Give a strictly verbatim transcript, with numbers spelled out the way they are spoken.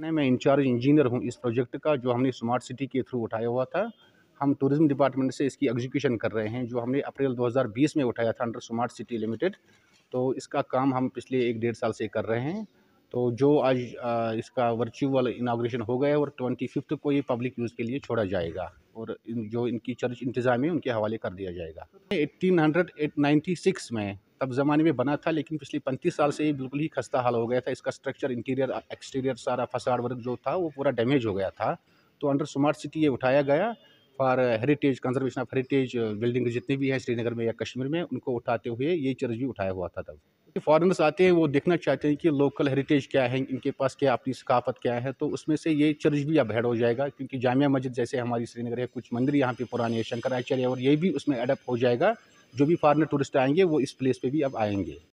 नहीं, मैं in charge engineer हूँ इस प्रोजेक्ट का, जो हमने स्मार्ट सिटी के थ्रू उठाया हुआ था। हम टूरिज़्म डिपार्टमेंट से इसकी एग्जीक्यूशन कर रहे हैं, जो हमने अप्रैल दो हज़ार बीस में उठाया था अंडर स्मार्ट सिटी लिमिटेड। तो इसका काम हम पिछले एक डेढ़ साल से कर रहे हैं। तो जो आज अ, इसका वर्चुअल इनॉग्रेशन हो गया और पच्चीसवीं को ये पब्लिक यूज़ के लिए छोड़ा जाएगा और इन जो इनकी चर्च इंतज़ाम है, उनके हवाले कर दिया जाएगा। अठारह सौ छियानवे में तब ज़माने में बना था, लेकिन पिछले पैंतीस साल से ये बिल्कुल ही खस्ता हाल हो गया था। इसका स्ट्रक्चर, इंटीरियर, एक्सटीरियर सारा फ़साड वर्क जो था वो पूरा डैमेज हो गया था। तो अंडर स्मार्ट सिटी ये उठाया गया for heritage, conservation of heritage building जितनी भी हैं श्रीनगर में या कश्मीर में, उनको उठाते हुए ये चर्च भी उठाया हुआ था तब। फॉरेनर्स आते हैं, वो देखना चाहते हैं कि लोकल हेरिटेज क्या है, इनके पास क्या अपनी सकाफ़त क्या है, तो उसमें से ये चर्च भी अब ऐड हो जाएगा, क्योंकि जामिया मस्जिद जैसे हमारी श्रीनगर है, कुछ मंदिर यहाँ पे पुराने हैं, शंकराचार्य, और ये भी उसमें एडप्ट हो जाएगा। जो भी फॉरेनर टूरिस्ट आएँगे वो इस प्लेस पे भी अब आएँगे।